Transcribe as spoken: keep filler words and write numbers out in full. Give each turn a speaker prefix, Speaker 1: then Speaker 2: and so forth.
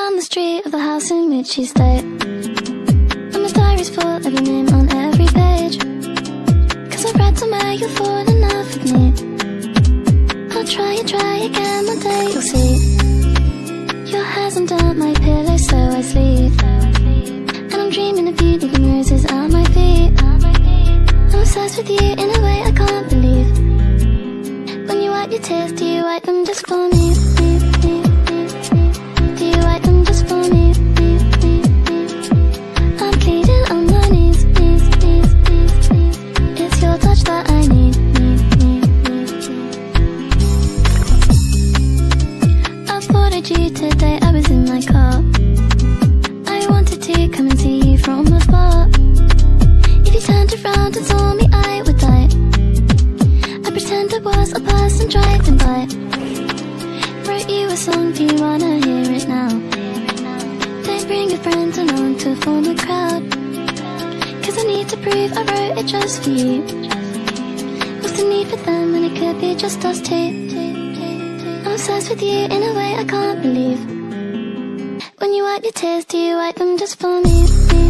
Speaker 1: down the street of the house in which you stay, and my diary's full of your name on every page. Cause I've read somewhere you'll fall in love with me. I'll try and try again, one day you'll see. Your hair's under my pillow so I sleep, and I'm dreaming of you leaving roses at my feet. I'm obsessed with you in a way I can't believe. When you wipe your tears, do you wipe them just for me? Do you wipe them just for me? I'm pleading on my knees. It's your touch that I need. I spotted you today, I was in my car. I wanted to come and see you from afar. If you turned around and saw me, I would die. I pretend I was a person driving by. Wrote you a song, do you wanna hear it now? Don't bring your friends along to form a crowd, cause I need to prove I wrote it just for you. What's the need for them when it could be just us two? I'm obsessed with you in a way I can't believe. When you wipe your tears, do you wipe them just for me?